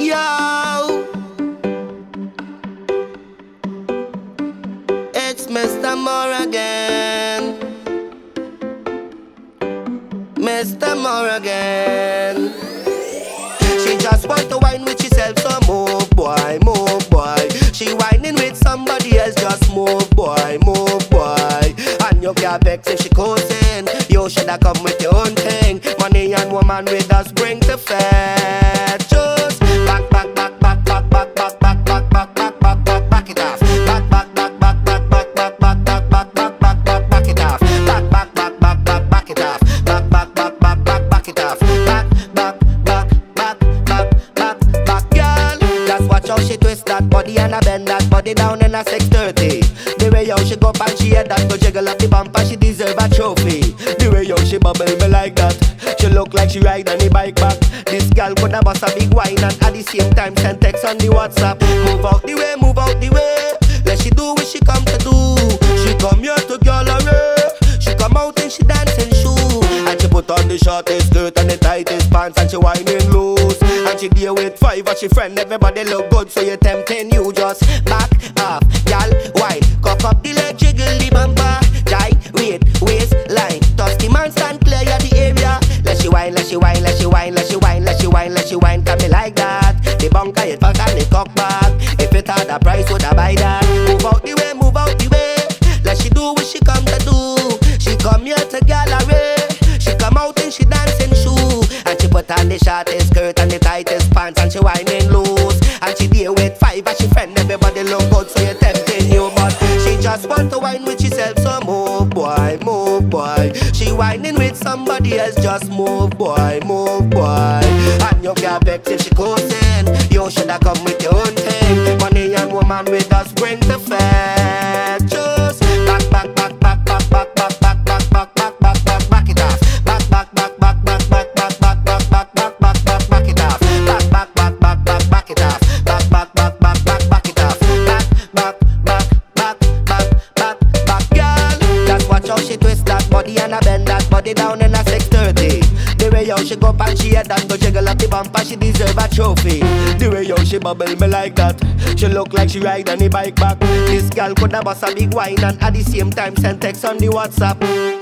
Yo, it's Mr. Morgan. Mr. Morgan. She just want to wine with herself, so move boy, move boy. She whining with somebody else, just move boy, move boy. And you can't vex if she coasting. You shoulda come with your own thing. Money and woman with us bring the fat. Just back, back, back, back, back, back, back, back, back, back, back, back, back, back it off. Back, back, back, back, back, back, back, back, back, back, back, back, back, back it off. Back, back, back, back, back, back it off. Back, back, back, back, back, back it off. Back, back, back, back, back, back, back, girl. Just watch how she twist that body and a bend that body down in a 630. The way how she go up and she head that go jiggle up the bumper, she deserve a trophy. The way how she bubble me like that, she look like she ride on the bike back. This girl coulda bust a big wine and at the same time send text on the WhatsApp. Move out the way, move out the way. Let she do what she come to do. She come here to gallery. She come out and she dancing shoe. And she put on the shortest skirt and the tightest pants and she whining loose. And she deal with 5 of she friend. Everybody look good, so you tempting you just back off, gal. Wine, cock up the leg, jiggle the bumper. Gyrate, waistline, toss the man stand clear of the area. Let she wine, let she wine, let she wine, let she wine, let she wine, let she wine. Come me like that. The bunker it fuck and the cock back. If it had a price, would I buy that? Move out the way, move out the way. Let she do what she come to do. She come here to gallery. She come out and she dancing shoe. And she put on the shortest skirt and the tightest pants and she whining loose. And she deal with 5 and she friend. Everybody look good, so you tempting you, but she just want to wine with herself. So move boy, move boy. She whining with somebody else, just move boy, move boy. And you can't vex if she coasting. You shoulda come with your own thing. Money and woman with us bring the fat. Just back, back, back, back, back, back, back, back, back, back, back, back, back, back it off. Back, back, back, back, back, back, back, back, back, back, back, back, back, back it off. Back, back, back, back, back, back it off. Back, back, back, back, back, back it off. Back, back, back, back, back, back, back, girl. Just watch how she twist that body and a bend that body down in a 630. The way how she go up and she head and go jiggle up the bumper, she deserve a trophy. The way how she bubble me like that, she look like she ride on the bike back. This girl coulda bust a big wine and at the same time send text on the WhatsApp.